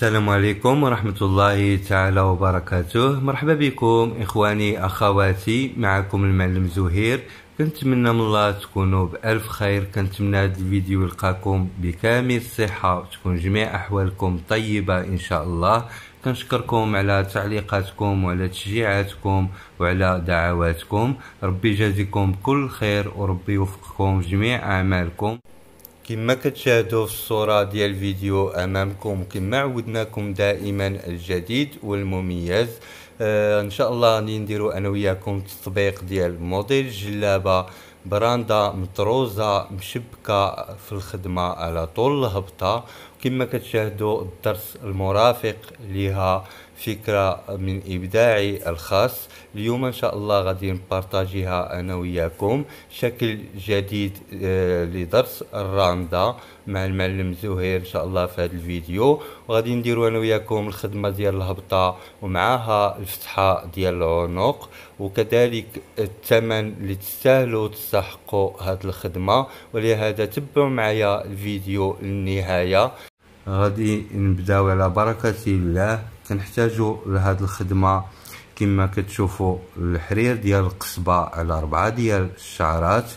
السلام عليكم ورحمة الله تعالى وبركاته. مرحبا بكم إخواني أخواتي، معكم المعلم زهير. كنتمنى من الله تكونوا بألف خير. كنتمنى هذا الفيديو يلقاكم بكامل الصحة وتكون جميع أحوالكم طيبة إن شاء الله. كنشكركم على تعليقاتكم وعلى تشجيعاتكم وعلى دعواتكم. ربي يجازيكم كل خير وربي يوفقكم في جميع أعمالكم. كما كتشاهدوا في الصورة ديال الفيديو امامكم، كما عودناكم دائما الجديد والمميز. ان شاء الله غادي نديرو انا وياكم تطبيق ديال موديل جلابه براندا مطروزه مشبكه في الخدمه على طول الهبطه. كما كتشاهدوا الدرس المرافق لها فكرة من إبداعي الخاص. اليوم إن شاء الله غادي نبارطاجيها أنا وياكم شكل جديد لدرس الراندا مع المعلم زهير إن شاء الله في هذا الفيديو. وغادي نديرو أنا وياكم الخدمة ديال الهبطة ومعها الفتحة ديال العنق، وكذلك الثمن اللي تستاهلوا تستحقوا هذه الخدمة. ولهذا تبعوا معايا الفيديو للنهاية. غادي نبداو على بركة الله. كنحتاجو لهاد الخدمة كما كتشوفوا الحرير ديال القصبة على 4 ديال الشعرات.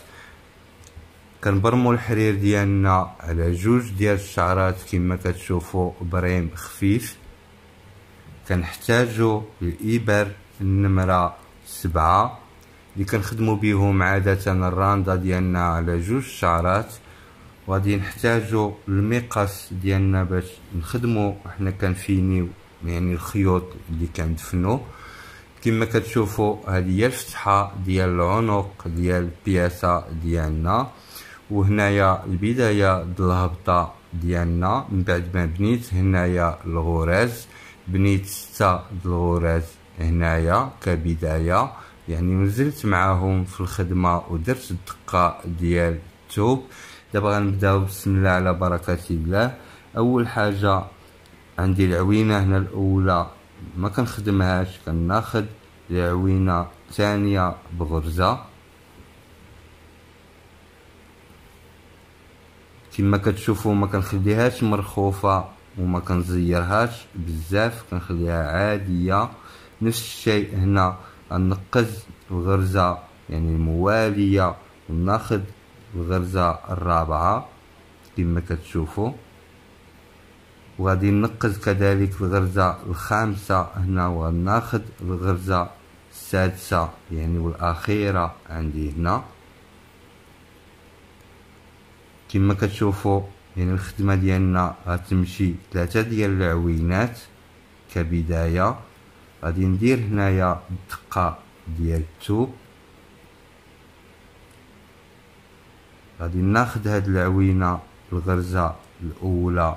كنبرمو الحرير ديالنا على 2 ديال الشعرات كما كتشوفوا بريم خفيف. كنحتاجو الإبر النمرة 7 اللي كنخدمو بيهم عادة الراندا ديالنا على 2 شعرات. وغادي نحتاجو المقص ديالنا باش نخدمو حنا كنفينيو يعني الخيوط اللي كندفنو. كما كتشوفوا هذه هي الفتحه ديال العنق ديال البياسه ديالنا، وهنايا البدايه ديال الهبطه ديالنا. من بعد ما بنيت هنايا الغراز، بنيت 6 ديال الغراز هنايا كبدايه، يعني نزلت معاهم في الخدمه ودرت الدقه ديال الثوب. دابا غنبداو بسم الله على بركه الله. اول حاجه عندي العوينه هنا الاولى ما كنخدمهاش، كناخد العوينه الثانيه بغرزه كما كتشوفوا. ما كنخليهاش مرخوفه وما كنزيرهاش بزاف، كنخليها عاديه. نفس الشيء هنا غنقز الغرزه يعني المواليه وناخد الغرزه الرابعه كما كتشوفوا، وغادي ننقز كذلك الغرزه الخامسه هنا وناخد الغرزه السادسه يعني والاخيره عندي هنا. كما كتشوفوا يعني الخدمه ديالنا غتمشي 3 ديال العوينات كبدايه. غادي ندير هنايا الدقه ديال الثوب. غادي ناخد هاد العوينه الغرزه الاولى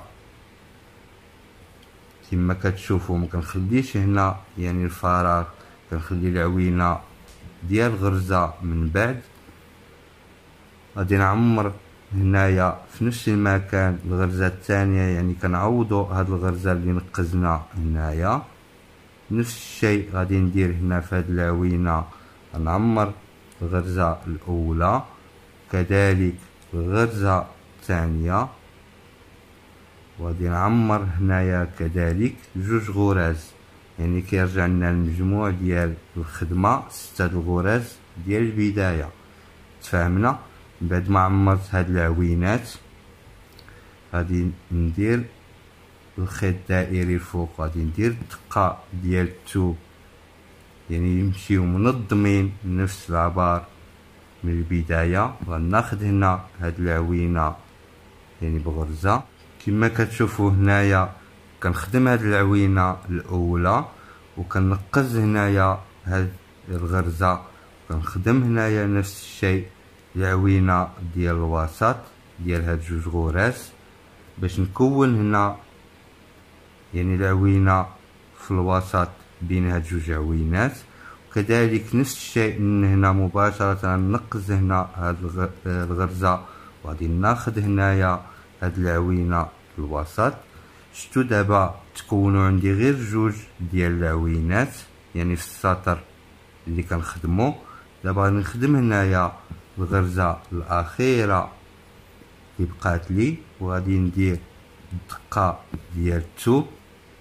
كما كتشوفوا. ما كنخليش هنا يعني الفراغ، كنخلي العوينه ديال الغرزه من بعد. غادي نعمر هنايا في نفس المكان الغرزه الثانيه، يعني كنعوضوا هاد الغرزه اللي نقزنا هنايا. نفس الشيء غادي ندير هنا في هاد العوينه، نعمر الغرزه الاولى كذلك الغرزه الثانيه، وغادي نعمر هنايا كذلك 2 غراز، يعني كيرجع لنا المجموع ديال الخدمه 6 الغراز ديال البدايه. تفاهمنا؟ بعد ما عمرت هاد العوينات غادي ندير الخيط الدائري الفوق، غادي ندير الدقه ديال الثوب يعني يمشيو منظمين نفس العبار من البدايه. غناخد هنا هاد العوينه يعني بغرزه كما كتشوفوا هنايا. كنخدم هاد العوينه الاولى وكنقز هنايا هاد الغرزه، كنخدم هنايا نفس الشيء العوينه ديال الوسط ديال هاد 2 غراز باش نكون هنا يعني العوينه في الوسط بين هاد 2 عوينات. وكذلك نفس الشيء من هنا مباشره نقز هنا هاد الغرزه وغادي ناخد هنايا هاد العوينه في الوسط. شتو دابا تكونوا عندي غير 2 ديال العوينات يعني في السطر اللي كنخدمو. دابا غادي نخدم هنايا الغرزه الاخيره اللي بقات لي، وغادي ندير الدقه ديال الثوب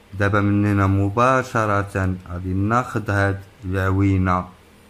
دابا من هنا مباشرة غادي ناخد هاد العوينة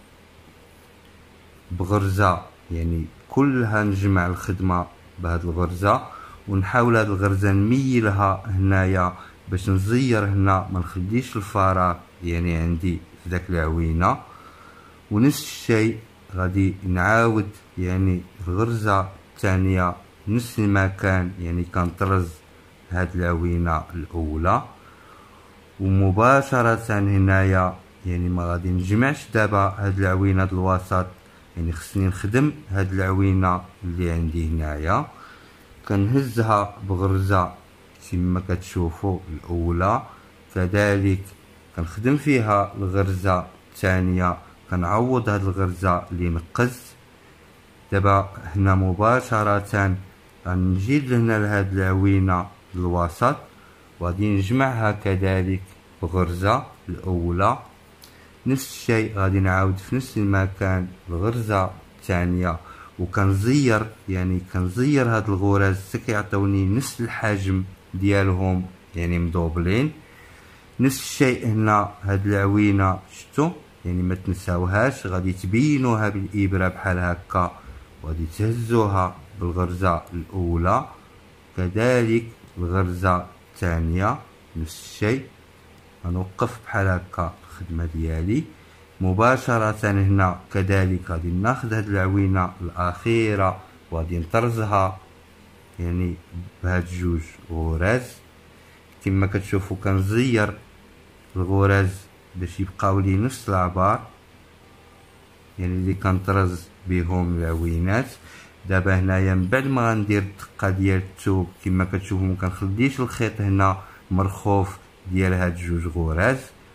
بغرزة، يعني كلها نجمع الخدمة بهاد الغرزة، ونحاول هاد الغرزة نميلها هنايا باش نزير هنا ما نخليش الفراغ يعني عندي في داك العوينة. ونفس الشيء غادي نعاود يعني الغرزة الثانية نفس المكان، يعني كنطرز هاد العوينة الأولى، ومباشرة هنايا يعني ما غادي نجمعش دابا هاد العوينة د الوسط، يعني خصني نخدم هاد العوينة اللي عندي هنايا، كنهزها بغرزة كما كتشوفوا الأولى، كذلك كنخدم فيها الغرزة الثانية، كنعوض هاد الغرزة اللي نقزت. دابا هنا مباشرة غنجي لهنا لهاد العوينة الوسط وغادي نجمعها كذلك بغرزة الأولى. نفس الشيء غادي نعاود في نفس المكان الغرزة الثانية، وكنزير يعني كنزير هاد الغرز حتى كيعطيوني نفس الحجم ديالهم يعني مدوبلين. نفس الشيء هنا هاد العوينة شفتوا يعني ما تنساوهاش، غادي تبينوها بالإبرة بحال هكا وغادي تهزوها بالغرزة الأولى، كذلك الغرزة الثانية نفس الشيء. غنوقف بحال هكا الخدمة ديالي مباشرة. هنا كذلك غادي ناخد هاد العوينة الأخيرة وغادي نطرزها يعني بهاد جوج غراز كما كتشوفوا، كنزير الغراز باش يبقاو لي نفس العبار يعني اللي كنطرز بهم العوينات. دابا هنايا من بعد ما غندير الدقه ديال الثوب كما كتشوفوا ما كنخليش الخيط هنا مرخوف ديال هاد جوج غراز،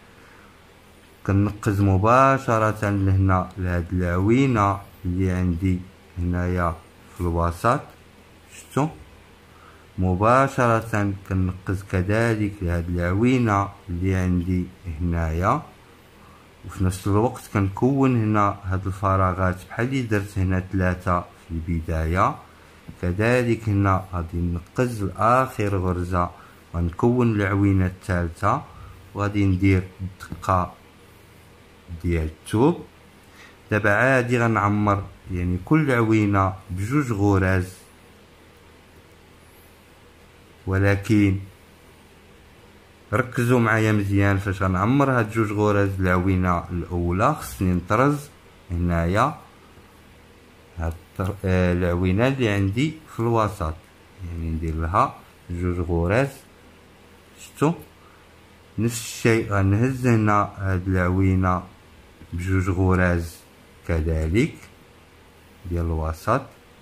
كنقز مباشره لهنا لهاد العوينه اللي عندي هنايا في الوسط شفتوا، مباشره كنقز كذلك لهاد العوينه اللي عندي هنايا، وفي نفس الوقت كنكون هنا هاد الفراغات بحال اللي درت هنا 3 في البدايه. كذلك هنا غادي نقز لاخر غرزه غنكون العوينه الثالثه وغادي ندير الدقه ديال الثوب. دابا عادي غنعمر يعني كل عوينه بجوج غراز، ولكن ركزوا معايا مزيان فاش غنعمر هاد جوج غراز. العوينه الاولى خصني نطرز هنايا هاد العوينه اللي عندي في الوسط، يعني ندير لها جوج غراز شفتوا. نفس الشيء غنهز هنا هاد العوينه بجوج غراز كذلك ديال الوسط،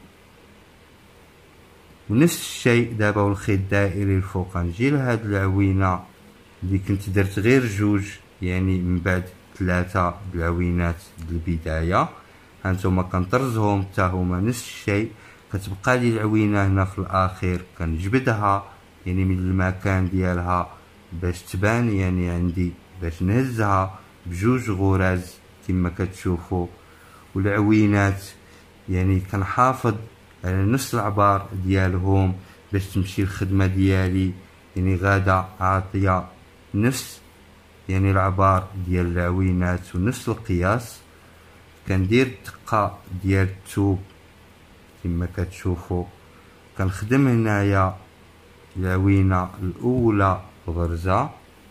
ونفس الشيء دابا والخيط الدائري الفوق غنجي لهاد العوينه اللي كنت درت غير جوج يعني من بعد 3 العوينات ديال البدايه، هانتوما كنطرزهم حتى هما نفس الشيء. كتبقى لي العوينه هنا في الاخير كنجبدها يعني من المكان ديالها باش تبان يعني عندي، باش نهزها بجوج غراز كما كتشوفوا. والعوينات يعني كنحافظ على نفس العبار ديالهم باش تمشي الخدمه ديالي يعني غادا عاطيه نفس يعني العبار ديال العوينات ونفس القياس. كندير الدقه ديال الثوب كما كتشوفوا، كنخدم هنايا العوينه الاولى بغرزه،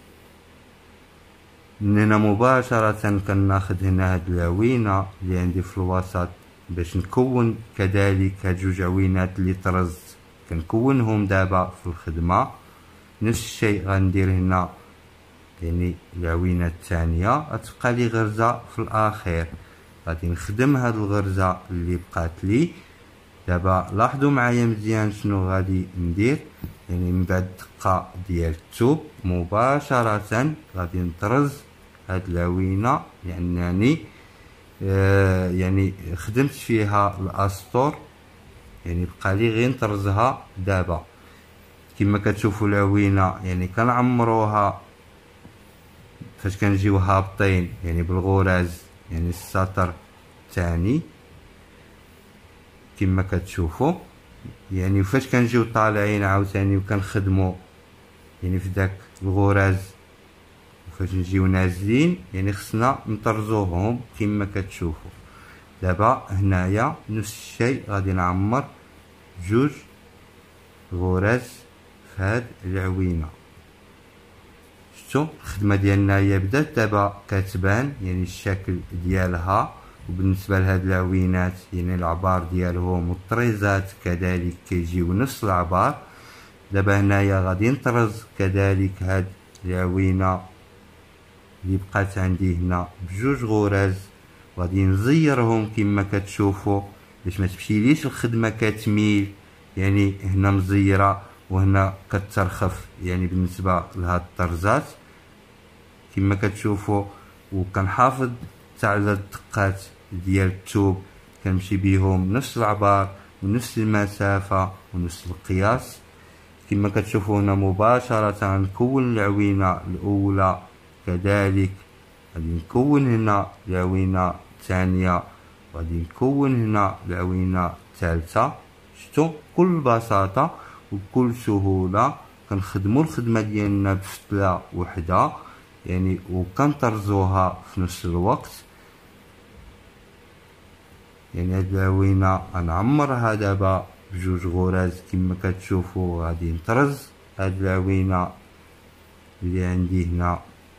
من هنا مباشره كناخد هنا هاد العوينه اللي عندي في الوسط باش نكون كذلك هاد جوج عوينات اللي طرزت كنكونهم دابا في الخدمه. نفس الشيء غندير هنا يعني العوينه الثانيه، غتبقى لي غرزه في الاخير غادي نخدم هاد الغرزه اللي بقات لي. دابا لاحظوا معايا مزيان شنو غادي ندير، يعني من بعد الدقه ديال الثوب مباشره غادي نطرز هاد العوينه يعني يعني خدمت فيها الاسطور، يعني بقى لي غير نطرزها دابا كما كتشوفوا. العوينه يعني كنعمروها فاش كنجيو هابطين يعني بالغراز يعني السطر الثاني كما كتشوفوا، يعني فاش كنجيو طالعين عاوتاني وكنخدموا يعني في داك الغراز فاش نجيو نازلين يعني خصنا نطرزوهم كما كتشوفوا. دابا هنايا نفس الشيء غادي نعمر جوج غراز في هاد العوينه. شفتوا الخدمه ديالنا هي بدات دابا كتبان يعني الشكل ديالها. وبالنسبه لهاد العوينات يعني العبار ديالهم والطريزات كذلك كيجيو نفس العبار. دابا هنايا غادي نطرز كذلك هاد العوينه اللي بقات عندي هنا بجوج غراز، وغادي نزيرهم كما كتشوفوا باش ما تمشيليش الخدمه كتميل، يعني هنا مزيره وهنا كترخف يعني بالنسبه لهاد الطرزات كما كتشوفوا. وكنحافظ حتى على الدقات ديال الثوب، كنمشي بيهم نفس العبار ونفس المسافه ونفس القياس كما كتشوفوا. هنا مباشره نكون العوينه الاولى، كذلك غادي نكون هنا العوينه الثانيه، وغادي نكون هنا العوينه الثالثه. شفتوا بكل بساطه وبكل سهوله كنخدموا الخدمه ديالنا بفتله وحده يعني وكنطرزوها في نفس الوقت. يعني هاد العوينه غنعمرها دابا بجوج غراز كما كتشوفوا. غادي نطرز هاد العوينه اللي عندي هنا،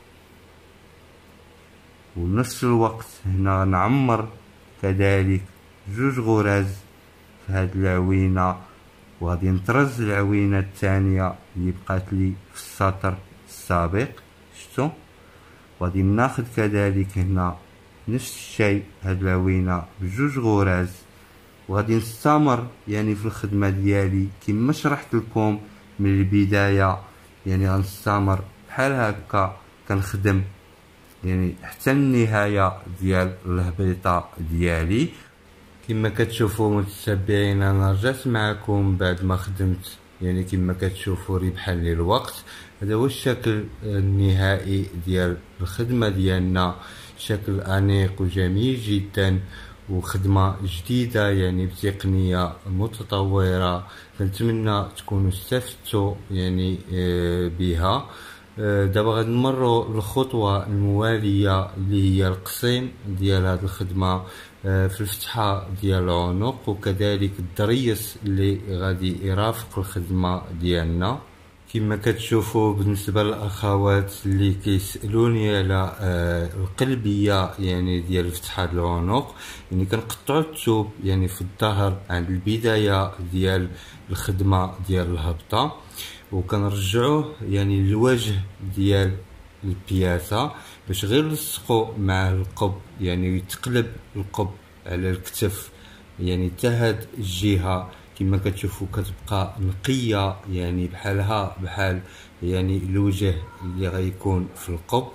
ونفس الوقت هنا غنعمر كذلك جوج غراز في هاد العوينه، وغادي نطرز العوينه الثانيه اللي بقات لي في السطر السابق. شفتوا غادي ناخذ كذلك هنا نفس الشيء هاد العوينه بجوج غراز، وغادي نستمر يعني في الخدمه ديالي كما شرحت لكم من البدايه. يعني غنستمر بحال هكا كنخدم يعني حتى النهايه ديال الهبيطه ديالي. كما كتشوفوا متتبعين انا رجعت معكم بعد ما خدمت يعني كما كتشوفوا ربحا للوقت. هذا هو الشكل النهائي ديال الخدمه ديالنا، شكل انيق وجميل جدا وخدمه جديده يعني بتقنيه متطوره. كنتمنى تكونوا استفدتوا يعني بها. دابا غادي نمروا للخطوه المواليه اللي هي القصيم ديال هذه الخدمه في الفتحه ديال العنق، وكذلك الضريس اللي غادي يرافق الخدمه ديالنا. كما كتشوفوا بالنسبه للاخوات اللي كيسالوني على القلبيه يعني ديال فتحه العنق، يعني كنقطعوا الثوب يعني في الظهر عند البدايه ديال الخدمه ديال الهبطه، وكنرجعوه يعني للوجه ديال البياسه باش غير نلصقوا مع القب يعني يتقلب القب على الكتف. يعني حتى هاد الجهه كما كتشوفوا كتبقى نقيه يعني بحالها بحال يعني الوجه اللي غيكون في القب.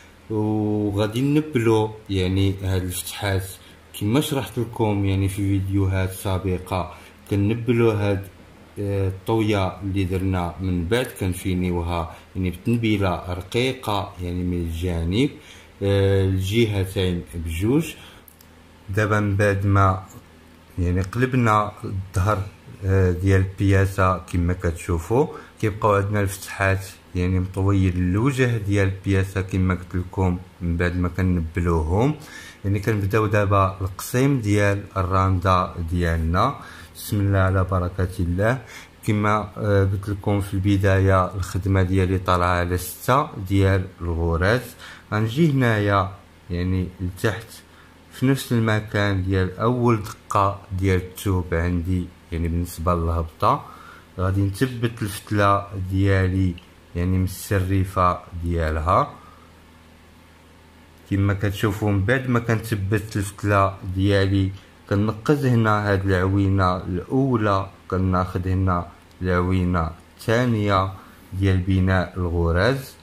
وغادي نبلو يعني هاد الفتحات كما شرحت لكم يعني في فيديوهات سابقه. كنبلو هاد الطويه اللي درنا من بعد كنفينيوها يعني بتنبيله رقيقه يعني من الجانب الجهتين بجوج. دابا من بعد ما يعني قلبنا الظهر ديال البياسه كما كتشوفوا كيبقاو عندنا الفتحات يعني مطويين الوجه ديال البياسه كما قلت لكم من بعد ما كنبلوهم. يعني كنبداو دابا القصيم ديال الراندا ديالنا. بسم الله على بركه الله. كما قلت لكم في البدايه الخدمه ديالي طالعه على 6 ديال الغراز. غنجي هنايا يعني لتحت في نفس المكان ديال اول دقه ديال الثوب عندي يعني بالنسبه للهبطه. غادي نثبت الفتله ديالي يعني من السريفه ديالها كما كتشوفوا. من بعد ما كنثبت الفتله ديالي كنقز هنا هاد العوينه الاولى، كناخذ هنا العوينه الثانيه ديال بناء الغراز،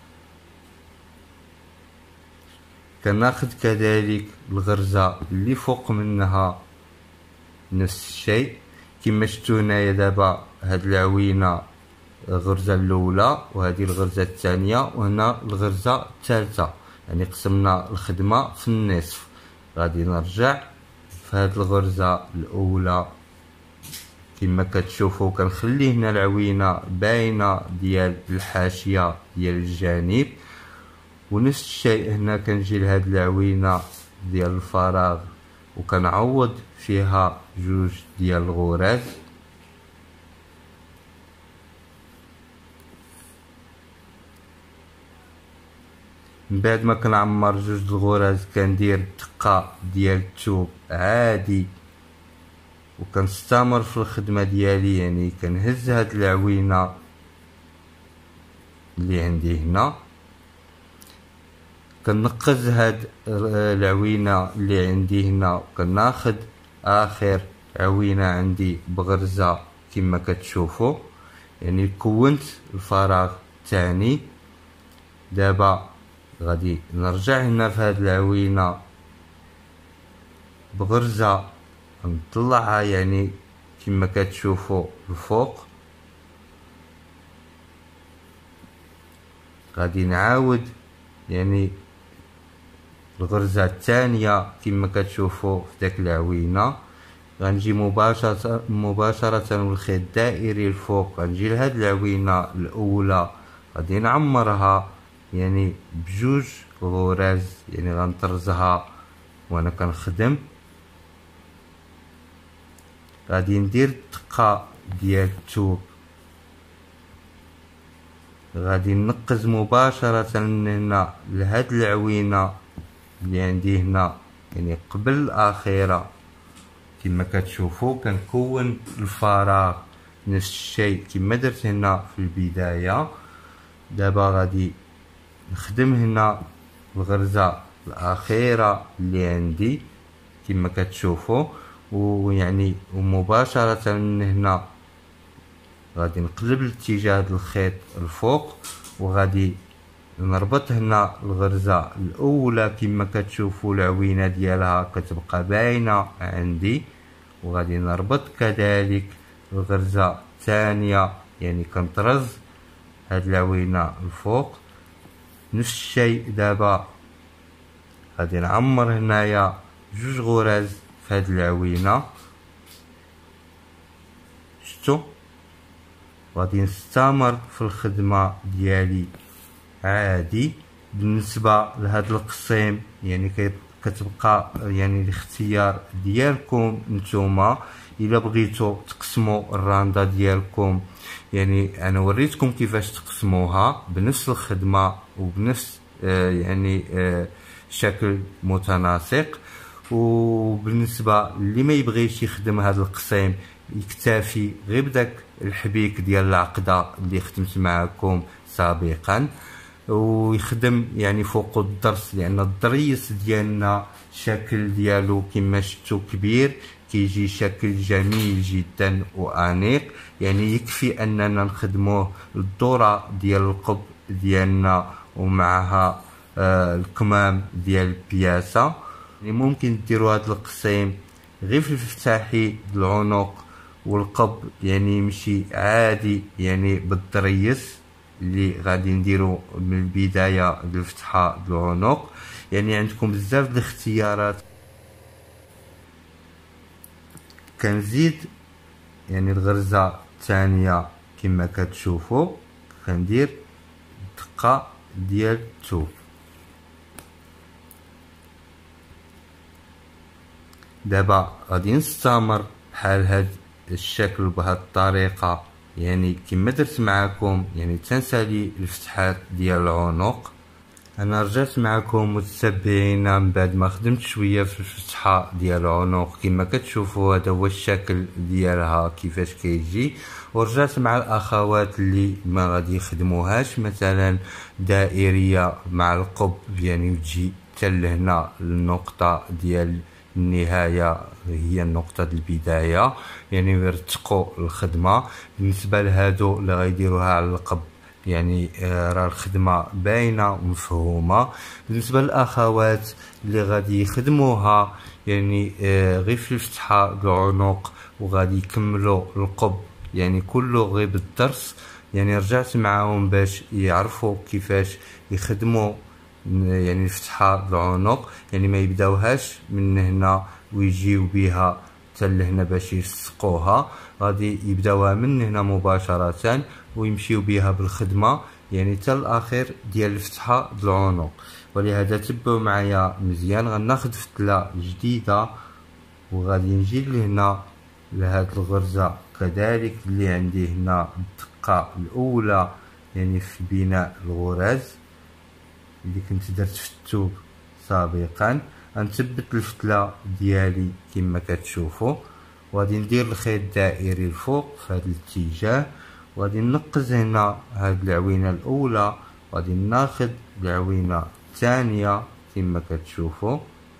كناخذ كذلك الغرزه اللي فوق منها نفس الشيء. كما شفتوا هنايا دابا هاد العوينه الغرزه الاولى وهذه الغرزه الثانيه وهنا الغرزه الثالثه، يعني قسمنا الخدمه في النصف. غادي نرجع في هاد الغرزه الاولى كما كتشوفوا كنخلي هنا العوينه باينه ديال الحاشيه ديال الجانب، ونفس الشيء هنا كنجي لهاد العوينه ديال الفراغ وكنعوض فيها جوج ديال الغراز. من بعد ما كنعمر جوج الغراز كندير دقه ديال الثوب عادي وكنستمر في الخدمه ديالي، يعني كنهز هاد العوينه اللي عندي هنا، كنقز هاد العوينه اللي عندي هنا وكناخد اخر عوينه عندي بغرزه كما كتشوفوا، يعني كونت الفراغ الثاني. دابا غادي نرجع هنا في هاد العوينه بغرزه نطلعها يعني كما كتشوفوا الفوق. غادي نعاود يعني الغرزه الثانيه كما كتشوفوا في داك العوينه، غنجي مباشره بالخيط الدائري الفوق، غنجي لهاد العوينه الاولى غادي نعمرها يعني بجوج غراز، يعني غنطرزها وانا كنخدم. غادي ندير الدقه ديال الثوب، غادي نقز مباشره من هنا لهاد العوينه اللي عندي هنا يعني قبل الاخيره كما كتشوفوا، كنكون الفراغ نفس الشيء كما درت هنا في البدايه. دابا غادي نخدم هنا الغرزه الاخيره اللي عندي كما كتشوفوا، ويعني ومباشره من هنا غادي نقلب لاتجاه الخيط الفوق، وغادي نربط هنا الغرزه الاولى كما كتشوفوا العوينه ديالها كتبقى باينه عندي، وغادي نربط كذلك الغرزه الثانيه، يعني كنطرز هاد العوينه الفوق نفس الشيء. دابا غادي نعمر هنايا جوج غراز في هاد العوينه، شفتوا؟ غادي نستمر في الخدمه ديالي عادي. بالنسبه لهاد القصيم يعني كتبقى يعني الاختيار ديالكم نتوما، الا بغيتو تقسموا الرانده ديالكم، يعني انا وريتكم كيفاش تقسموها بنفس الخدمه وبنفس يعني شكل متناسق. وبالنسبه اللي ما يبغيش يخدم هذا القصيم يكتفي غير بداك الحبيك ديال العقده اللي خدمت معكم سابقا، ويخدم يعني فوق الضرس، لان الضريس ديالنا الشكل ديالو كما شفتوا كبير، كيجي شكل جميل جدا وانيق، يعني يكفي اننا نخدموه الذره ديال القب ديالنا ومعها الكمام ديال البياسه. يعني ممكن ديروا هذا القصيم غير في الفتاحي العنق والقب، يعني يمشي عادي يعني بالضريس اللي غادي نديرو من البدايه للفتحه العنق. يعني عندكم بزاف د الاختيارات. كنزيد يعني الغرزه الثانيه كما كتشوفوا، كندير دقه ديال الثوب. دابا غادي نستمر بحال هاد الشكل بهاد الطريقه، يعني كما درت معكم، يعني تنسالي الفتحات ديال العنق. انا رجعت معكم متتبعين من بعد ما خدمت شويه في الفتحه ديال العنق كما كتشوفوا، هذا هو الشكل ديالها كيفاش كيجي. ورجعت مع الاخوات اللي ما غادي يخدموهاش مثلا دائريه مع القب، يعني تجي حتى لهنا النقطه ديال النهايه هي النقطه البدايه، يعني يرتقوا الخدمه. بالنسبه لهادو اللي غيديروها على القب يعني راه الخدمه باينه ومفهومه. بالنسبه للاخوات اللي غادي يخدموها يعني غير في الفتحه العنق وغادي يكملوا القب يعني كله غير بالضرس، يعني رجعت معاهم باش يعرفوا كيفاش يخدموا يعني الفتحه العنق، يعني ما يبداوهاش من هنا ويجيو بها حتى لهنا باش يلصقوها. غادي يبداوها من هنا مباشرة ويمشيو بها بالخدمة يعني حتى الاخير ديال الفتحة د العنق. ولهذا تبعوا معايا مزيان. غناخد فتلة جديدة وغادي نجي لهنا لهاد الغرزة كذلك اللي عندي هنا الدقة الاولى يعني في بناء الغرز اللي كنت درت في الثوب سابقا. غنثبت الفتلة ديالي كما كتشوفوا وغادي ندير الخيط الدائري الفوق في هذا الاتجاه وغادي ننقز هنا هاد العوينة الاولى وغادي ناخد العوينة الثانية كما كتشوفوا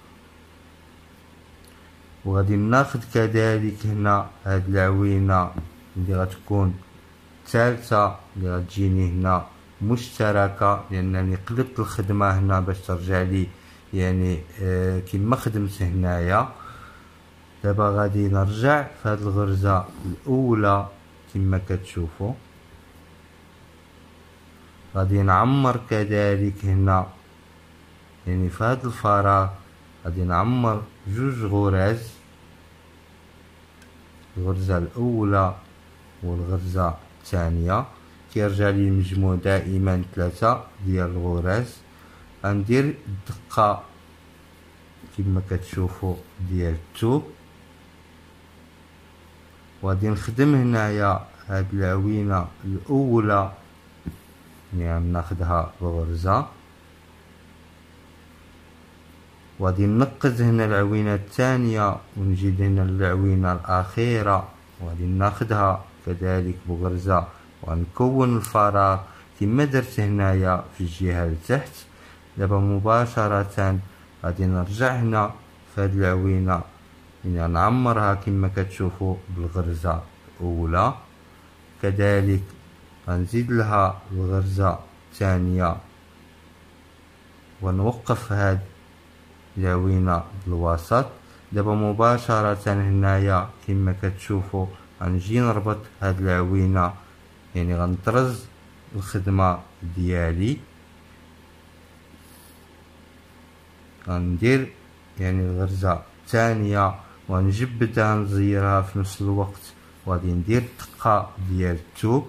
وغادي ناخد كذلك هنا هاد العوينة اللي غتكون الثالثة اللي غتجيني هنا مشتركة لانني قلبت الخدمة هنا باش ترجع لي يعني كما خدمت هنايا. دابا غادي نرجع في هاد الغرزة الاولى كما كتشوفوا غادي نعمر كذلك هنا يعني في هاد الفراغ غادي نعمر جوج غرز، الغرزة الاولى والغرزة الثانية كيرجع لي المجموع دائما 3 ديال الغرز. غندير الدقة كما كتشوفوا ديال الثوب وغادي نخدم هنايا هاد العوينة الاولى يعني ناخدها بغرزة وغادي ننقز هنا العوينة الثانية ونجي هنا للعوينة الاخيرة وغادي ناخدها كذلك بغرزة ونكون الفراغ كما درت هنايا في الجهة لتحت. دابا مباشرة غادي نرجع هنا في هاد العوينة يعني نعمرها كما كتشوفوا بالغرزة الاولى كذلك غنزيد لها الغرزة الثانية ونوقف هاد العوينة بالوسط. دابا مباشرة هنايا كما كتشوفوا غنجي نربط هاد العوينة يعني غنطرز الخدمة ديالي غندير يعني الغرزة الثانية ونجبدها نزيرها في نفس الوقت وغادي ندير الدقة ديال الثوب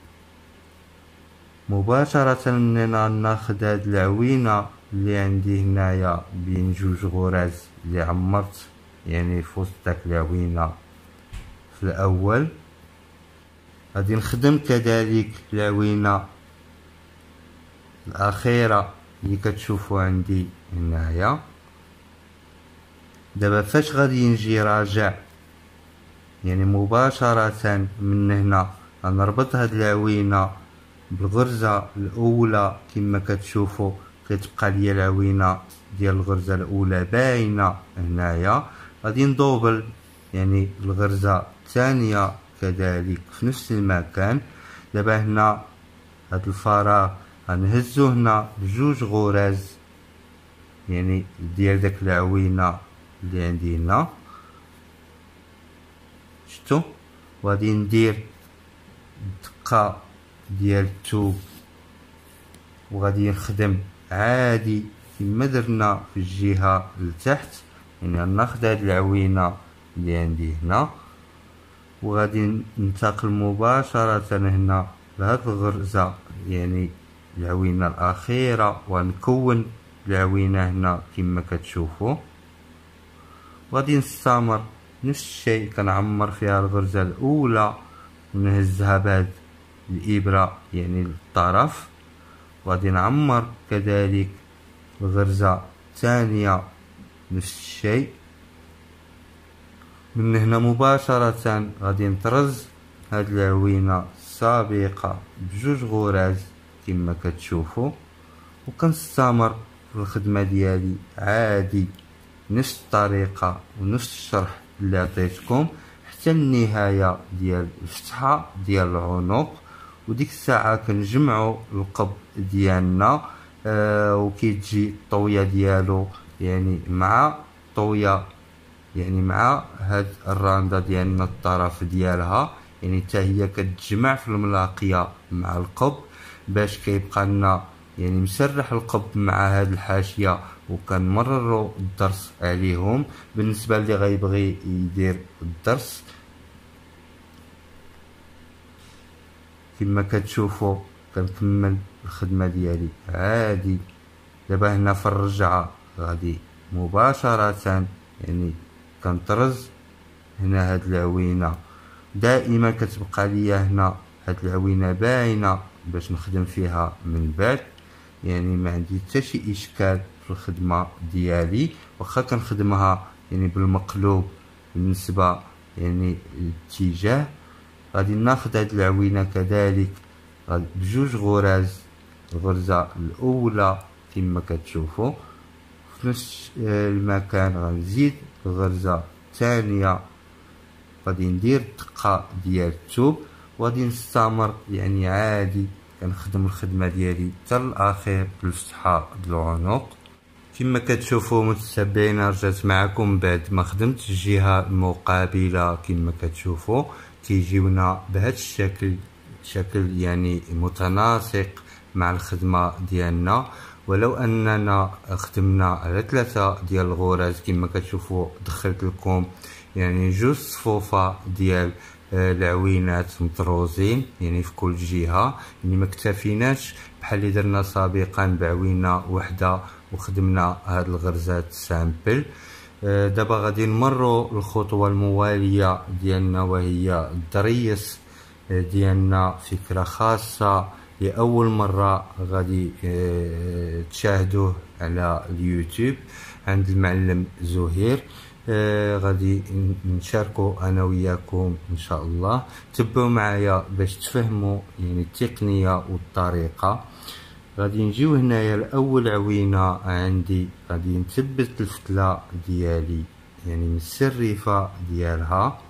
مباشرة. ناخد هاد العوينة اللي عندي هنايا بين جوج غرز اللي عمرت يعني في وسط داك العوينة في الاول غادي نخدم كذلك العوينة الاخيرة اللي كتشوفوا عندي هنايا. دابا فاش غادي نجي راجع يعني مباشرة من هنا غنربط هاد العوينة بالغرزة الاولى كما كتشوفوا كتبقى ليا العوينة ديال الغرزة الاولى باينة هنايا. غادي ندوبل يعني الغرزة الثانية كذلك في نفس المكان. دابا هنا هاد الفراغ غنهزو هنا بجوج غرز يعني ديال داك العوينة اللي عندي هنا شتو وغادي ندير الدقة ديال الثوب وغادي نخدم عادي كما درنا في الجهة لتحت يعني ناخد هاد العوينة اللي عندي هنا وغادي ننتقل مباشرة هنا لهاد الغرزة يعني العوينة الأخيرة ونكون العوينة هنا كما كتشوفوا وغادي نستمر نفس الشيء كنعمر فيها الغرزة الأولى ونهزها بهاد الإبرة يعني للطرف وغادي نعمر كذلك الغرزة الثانية نفس الشيء. من هنا مباشرة غادي نطرز هاد العوينة السابقة بجوج غرز كما كتشوفوا وكنستمر في الخدمة ديالي عادي نفس الطريقة ونفس الشرح اللي عطيتكم حتى النهاية ديال الفتحة ديال العنق. وديك الساعة كنجمعوا القب ديالنا وكيتجي الطوية ديالو يعني مع طوية يعني مع هاد الراندة ديالنا الطرف ديالها يعني حتى هي كتجمع في الملاقية مع القب باش كيبقى لنا يعني مسرح القب مع هاد الحاشية وكنمرروا الدرس عليهم. بالنسبه اللي غيبغي يدير الدرس كما كتشوفوا كنكمل الخدمه ديالي عادي. دابا هنا في الرجعه غادي مباشره يعني كنطرز هنا هاد العوينه. دائما كتبقى ليا هنا هاد العوينه باينه باش نخدم فيها من بعد، يعني ما عندي حتى شي اشكال في الخدمه ديالي. واخا كنخدمها يعني بالمقلوب بالنسبه يعني الاتجاه. غادي ناخذ هاد العوينه كذلك بجوج غراز، الغرزه الاولى كما كتشوفوا في نفس المكان، غنزيد الغرزه الثانيه، غادي ندير الدقه ديال الثوب وغادي نستمر يعني عادي كنخدم الخدمه ديالي حتى الاخير بالفتحه د العنق. كما كتشوفوا متتبعين رجعت معكم بعد ما خدمت الجهه المقابله. كما كتشوفوا كيجيونا بهذا الشكل، شكل يعني متناسق مع الخدمه ديالنا. ولو اننا خدمنا على 3 ديال الغراز كما كتشوفوا دخلت لكم يعني 2 صفوفه ديال العوينات مطروزين يعني في كل جهه، يعني ما اكتفيناش بحال اللي درنا سابقا بعوينه وحده وخدمنا هاد الغرزات سامبل. دابا غادي نمروا الخطوه المواليه ديالنا وهي الضريس ديالنا. فكره خاصه لاول مره غادي تشاهدوه على اليوتيوب عند المعلم زهير. غادي نشاركو انا وياكم ان شاء الله. تبعوا معايا باش تفهموا يعني التقنيه والطريقه. غادي نجيو هنايا لاول عوينه عندي، غادي نثبت الفتله ديالي يعني من السريفه ديالها.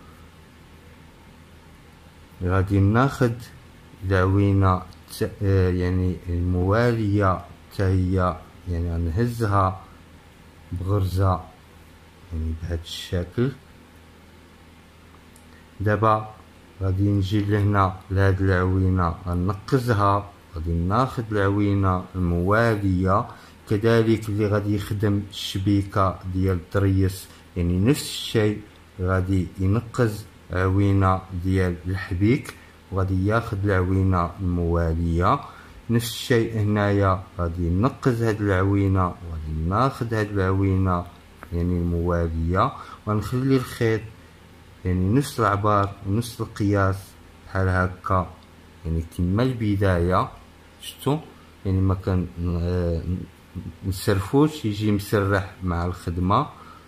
غادي ناخد العوينه يعني المواليه حتى هي يعني غنهزها بغرزه يعني بهذا الشكل. دابا غادي نجي لهنا لهاد العوينه غنقزها، غادي ناخد العوينه المواليه كذلك اللي غادي يخدم الشبيكه ديال الضريس يعني نفس الشيء، غادي ينقز عوينه ديال الحبيك وغادي ياخد العوينه المواليه. نفس الشيء هنايا غادي نقز هاد العوينه وغادي ناخد هاد العوينه يعني المواليه ونخلي الخيط يعني نفس العبار ونفس القياس بحال هكا يعني كما البدايه. شفتوا يعني ما كان نسرفوش يجي مسرح مع الخدمه.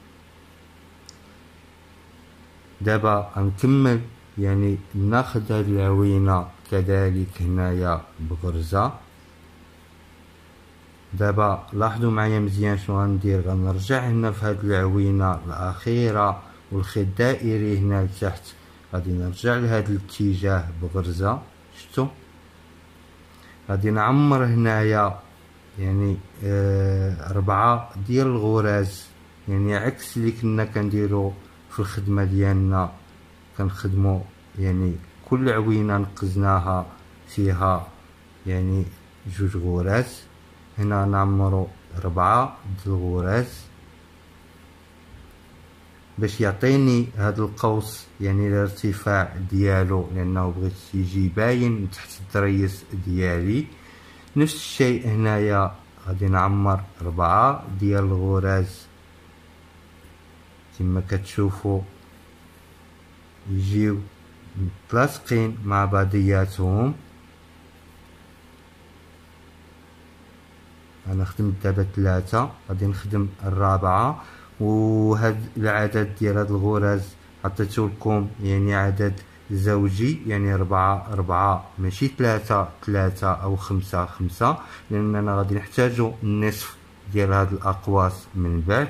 دابا غنكمل يعني ناخد هاد العوينه كذلك هنايا بغرزه. دابا لاحظوا معايا مزيان شنو غندير، غنرجع هنا في هاد العوينه الاخيره والخيط دائري هنا لتحت، غادي نرجع لهاد الاتجاه بغرزه. شفتوا غادي نعمر هنايا يعني 4 ديال الغراز يعني عكس اللي كنا كنديرو في الخدمه ديالنا. كنخدمو يعني كل عوينه نقزناها فيها يعني 2 غراز، هنا نعمرو 4 ديال الغراز باش يعطيني هذا القوس يعني الارتفاع ديالو، لانه بغيت يجي باين من تحت الضريس ديالي. نفس الشيء هنايا غادي نعمر 4 ديال الغراز كما كتشوفوا يجيو متلاصقين مع بعضياتهم. انا خدمت دابا 3، غادي نخدم الرابعه. وهاد العدد ديال هاد الغراز عطيتو لكم يعني عدد زوجي يعني 4 4 ماشي 3 3 او 5 5، لاننا غادي نحتاجو النصف ديال هاد الاقواس من بعد.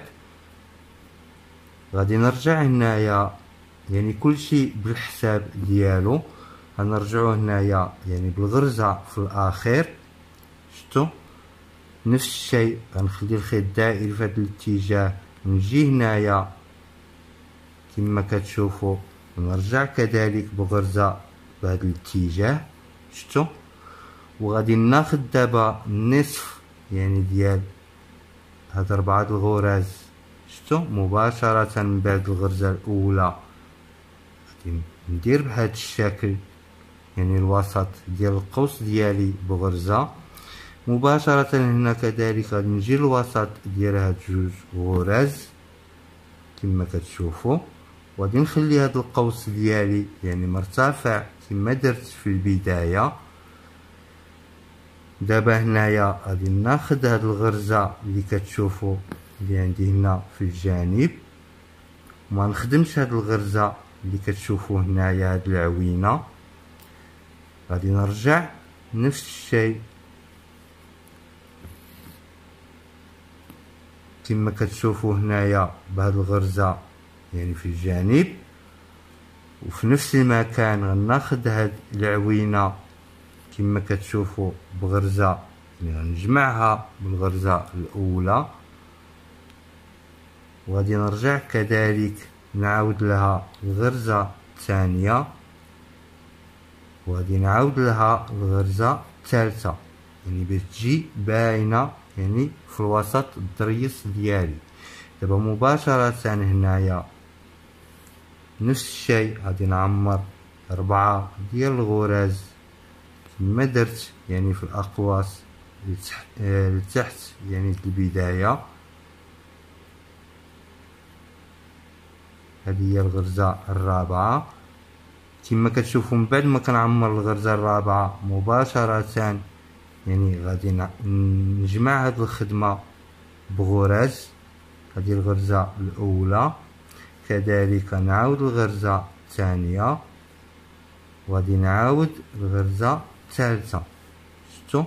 غادي نرجع هنايا يعني كلشي بالحساب ديالو، غنرجعو هنايا يعني بالغرزه في الاخير. شفتوا نفس الشيء غنخلي الخيط دائري في هذا الاتجاه، نجي هنايا كما كتشوفوا ونرجع كذلك بغرزه بهذا الاتجاه. شفتوا وغادي ناخذ دابا النصف يعني ديال هاد 4 الغرز شتو مباشرة من بعد الغرزة الأولى غادي ندير بهاد الشكل، يعني الوسط ديال القوس ديالي بغرزة مباشرة. هنا كذلك غادي نجي الوسط ديال هاد 2 غرز كما كتشوفوا، وغادي نخلي هاد القوس ديالي يعني مرتفع كما درت في البداية. دابا هنايا غادي ناخد هاد الغرزة اللي كتشوفوا اللي عندي هنا في الجانب، وما نخدمش هاد الغرزة اللي كتشوفوا هنايا هاد العوينة. غادي نرجع نفس الشيء كما كتشوفوا هنايا بهاد الغرزة يعني في الجانب، وفي نفس المكان غناخد هاد العوينة كما كتشوفوا بغرزة، يعني غنجمعها بالغرزة الأولى، وغادي نرجع كذلك نعاود لها الغرزة الثانية، وغادي نعاود لها الغرزة الثالثة، يعني باش تجي باينة يعني في الوسط الضريس ديالي. دابا مباشرة هنايا نفس الشيء غادي نعمر 4 ديال الغرز كما درت يعني في الأقواس لتحت يعني في البداية. هذه هي الغرزة الرابعة كما كتشوفوا. من بعد ما كنعمر الغرزة الرابعة مباشرة يعني غادي نجمع هاد الخدمة بغرز. هذه الغرزة الأولى، كذلك نعاود الغرزة الثانية، وغادي نعاود الغرزة الثالثة. شفتوا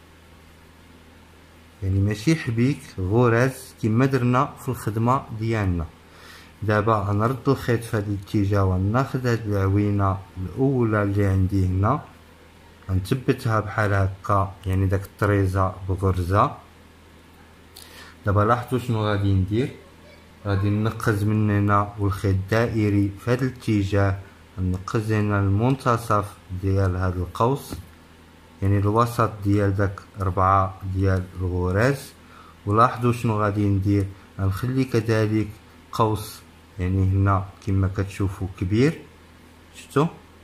يعني ماشي حبيك غرز كما درنا في الخدمة ديالنا. دابا غنرد الخيط في هذا الاتجاه وناخد هاد العوينة الأولى اللي عندي هنا، غنثبتها بحال هكا يعني داك الطريزة بغرزة. دابا لاحظتوا شنو غادي ندير، غادي ننقز من هنا والخيط دائري في هذا الاتجاه، ننقز هنا المنتصف ديال هذا القوس يعني الوسط ديال داك 4 ديال الغرز. ولاحظوا شنو غادي ندير، غنخلي كذلك قوس يعني هنا كما كتشوفوا كبير. شفتوا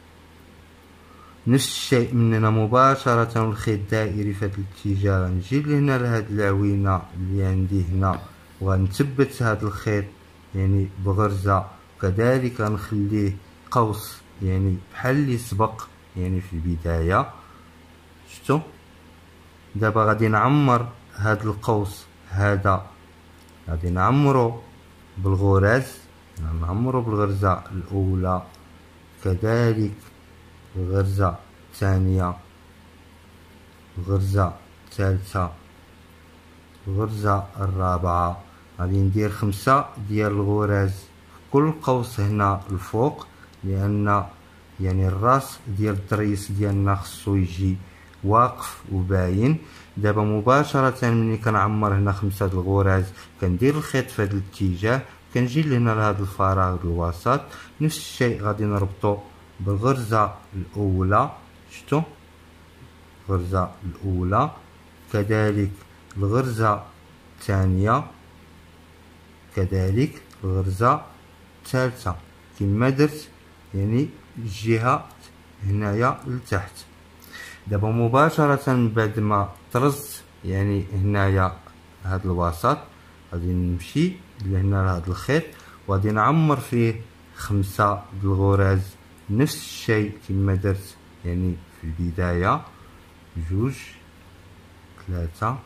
نفس الشيء من هنا مباشرة والخيط دائري في هذا الاتجاه، غنجي لهنا لهاد العوينة اللي عندي هنا وغنثبت هاد الخيط يعني بغرزة، كذلك غنخليه قوس يعني بحال اللي سبق يعني في البداية. شفتوا دابا غادي نعمر هاد القوس هذا، غادي نعمرو بالغرز، نعمرو بالغرزة الأولى، كذلك الغرزة الثانية، الغرزة الثالثة، الغرزة الرابعة. غادي ندير 5 ديال الغرز في كل قوس هنا الفوق، لأن يعني الراس ديال الضريس ديالنا خصو يجي واقف وباين. دابا مباشرة ملي كنعمر هنا 5 د الغرز كندير الخيط في هذا الاتجاه، كنجي لهنا لهذا الفراغ الوسط. نفس الشيء غادي نربطو بالغرزة الأولى. شفتوا الغرزة الأولى، كذلك الغرزة الثانية، كذلك الغرزة الثالثة كما درت يعني الجهة هنايا لتحت. دابا مباشرة من بعد ما طرزت يعني هنايا هاد الوسط غادي نمشي لهنا لهاد الخيط وغادي نعمر فيه 5 د الغرز نفس الشيء كما درت يعني في البداية. 2 3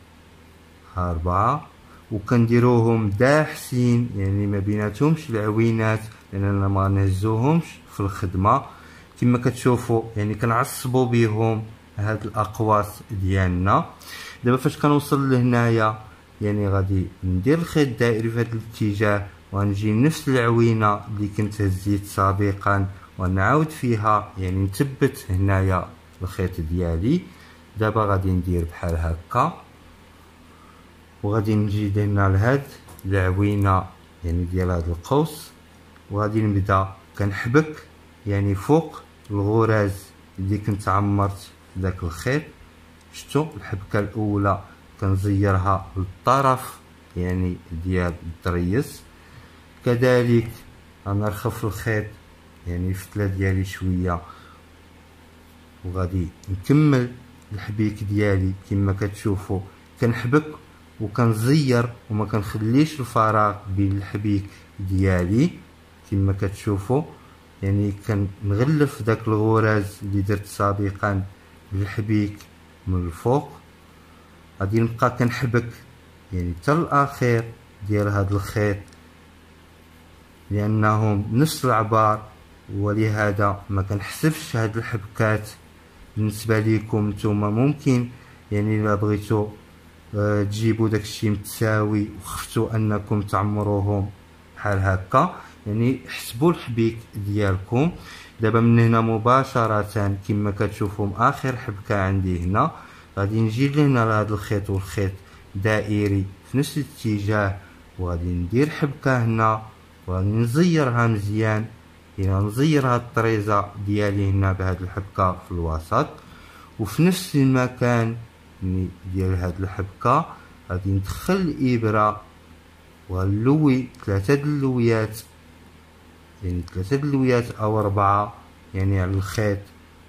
4 وكنديروهم داحسين يعني ما بيناتهمش العوينات، لاننا ما نهزوهمش في الخدمه كما كتشوفوا يعني كنعصبوا بهم هاد الاقواس ديالنا. دابا فاش كنوصل لهنايا يعني غادي ندير الخيط الدائري في هذا الاتجاه وغنجي نفس العوينه اللي كنت هزيت سابقا ونعاود فيها يعني نثبت هنايا الخيط ديالي. دابا غادي ندير بحال هكا وغادي نجي هنا لهاد العوينه يعني ديال هاد القوس وغادي نبدا كنحبك يعني فوق الغرز اللي كنت عمرت داك الخيط. شفتوا الحبكه الاولى كنزيرها للطرف يعني ديال الضريس. كذلك غنرخف الخيط يعني الفتله ديالي شويه، وغادي نكمل الحبيك ديالي كما كتشوفوا. كنحبك وكنزير وما كنخليش الفراغ بين الحبيك ديالي كما كتشوفوا. يعني كنغلف داك الغراز اللي درت سابقا بالحبيك من الفوق. غادي نبقى كنحبك يعني حتى الاخير ديال هذا الخيط، لانهم نفس العبار، ولهذا ما كنحسبش هاد الحبكات. بالنسبه ليكم نتوما ممكن يعني الا بغيتو تجيبوا داكشي متساوي وخفتوا انكم تعمروهم بحال هكا، يعني حسبوا الحبيك ديالكم. دابا من هنا مباشره كما كتشوفوا اخر حبكه عندي هنا، غادي نجي لهنا لهذا الخيط والخيط دائري في نفس الاتجاه، وغادي ندير حبكه هنا وغادي نزيرها مزيان. يعني نزير هاد الطريزه ديالي هنا بهاد الحبكه في الوسط، وفي نفس المكان ديال هاد الحبكه غادي ندخل الابره وغنلوي 3 اللويات، يعني 3 اللويات او 4 يعني على الخيط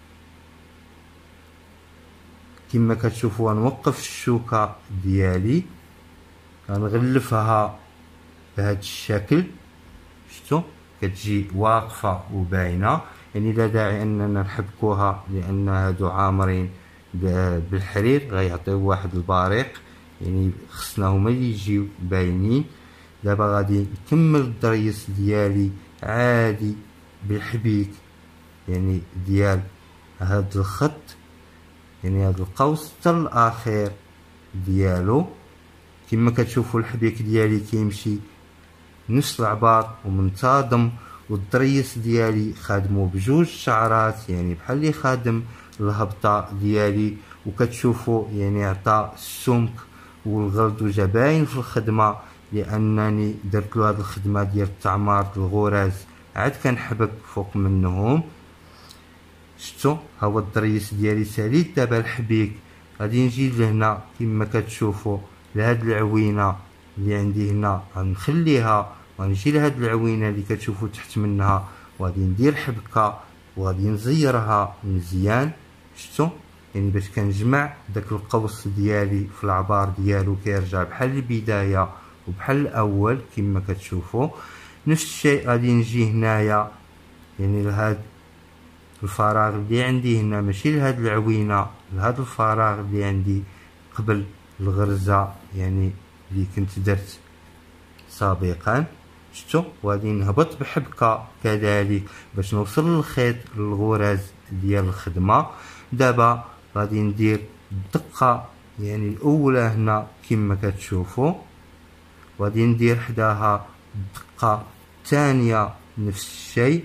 كما كتشوفوا. غنوقف الشوكه ديالي غنغلفها بهذا الشكل، شفتوا كتجي واقفه وباينه. يعني لا داعي اننا نحبكوها لان هادو عامرين بالحرير غيعطيو واحد البريق، يعني خصنا هما اللي يجيو باينين. دابا غادي نكمل الضريس ديالي عادي بالحبيك يعني ديال هاد الخط، يعني هاد القوس حتى الاخير ديالو. كما كتشوفوا الحبيك ديالي كيمشي نفس العبار ومنتظم، والضريس ديالي خادمو بجوج شعرات يعني بحال اللي خادم الهبطه ديالي. وكتشوفوا يعني عطى السمك والغلظوجه باين في الخدمه، لانني درت له هذه الخدمه ديال التعمار الغراز عاد كنحبك فوق منهم. شفتوا ها هو الضريس ديالي ساليت. دابا الحبيك غادي نجي لهنا كما كتشوفوا لهاد العوينه اللي عندي هنا، غنخليها وغنجي لهاد العوينه اللي كتشوفوا تحت منها، وغادي ندير حبكه وغادي نزيرها مزيان. شفتوا يعني باش كنجمع داك القوس ديالي في العبار ديالو كيرجع بحال البدايه وبحال الاول كما كتشوفوا. نفس الشيء غادي نجي هنايا يعني لهاد الفراغ اللي عندي هنا، ماشي لهاد العوينه، لهاد الفراغ اللي عندي قبل الغرزه يعني اللي كنت درت سابقا. شفتوا وغادي نهبط بحبكه كذلك باش نوصل للخيط للغراز ديال الخدمه. دابا غادي ندير الدقه يعني الاولى هنا كما كتشوفوا، وغادي ندير حداها الدقه الثانيه نفس الشيء.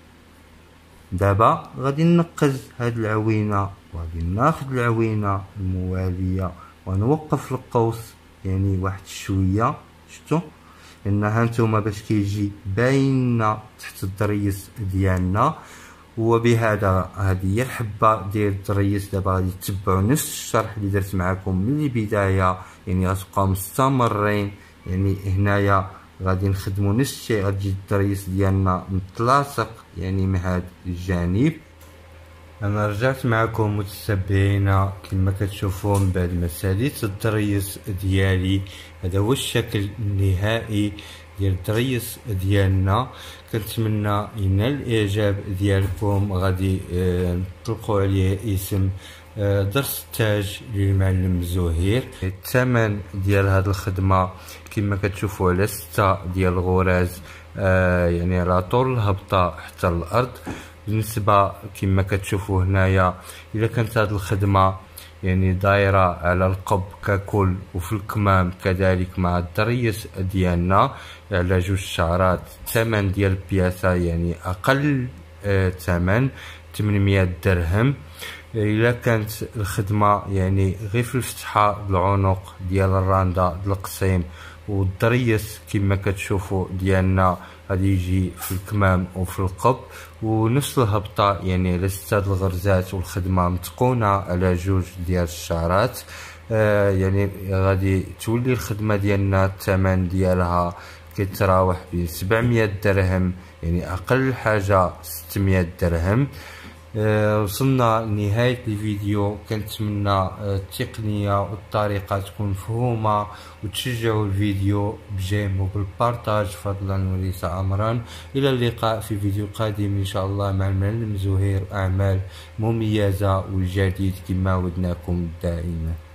دابا غادي ننقز هاد العوينه وغادي ناخذ العوينه المواليه ونوقف القوس يعني واحد شويه. شفتوا لان هانتوما باش كيجي باينه تحت الضريس ديالنا. وبهذا هذه هي الحبه ديال الضريس. دابا غادي تتبعوا نفس الشرح اللي درت معكم من البدايه، يعني غتبقاو مستمرين. يعني هنايا غادي نخدموا نفس الشيء، غتجي الضريس ديالنا متلاصق يعني من هذا الجانب. انا رجعت معكم متتبعينا كما كتشوفوا من بعد ما ساليت الضريس ديالي. هذا هو الشكل النهائي ديال الضريس ديالنا. كنتمنى ينال الاعجاب ديالكم. غادي نطلقوا عليه اسم درس التاج للمعلم زهير. الثمن ديال هذه الخدمه كما كتشوفوا على 6 ديال الغراز يعني على طول الهبطه حتى الارض. بالنسبه كما كتشوفوا هنايا الا كانت هذه الخدمه يعني دايره على القب ككل وفي الكمام كذلك مع الضريس ديالنا على 2 شعرات، الثمن ديال البياسه يعني اقل ثمن 800 درهم. الا كانت الخدمه يعني غير في الفتحه العنق ديال الرانده القصيم والضريس كما كتشوفوا ديالنا غادي يجي في الكمام وفي القب ونفس الهبطه يعني على 6 الغرزات، والخدمه متقونه على 2 ديال الشعرات. يعني غادي تولي الخدمة ديالنا الثمن ديالها كيتراوح ب 700 درهم، يعني أقل حاجة 600 درهم. وصلنا لنهاية الفيديو. كنتمنى التقنية والطريقة تكون مفهومة، وتشجعوا الفيديو بجيم وبالبارتاج فضلا وليس أمرا. إلى اللقاء في فيديو قادم إن شاء الله مع المعلم زهير، أعمال مميزة والجديد كما ودناكم دائما.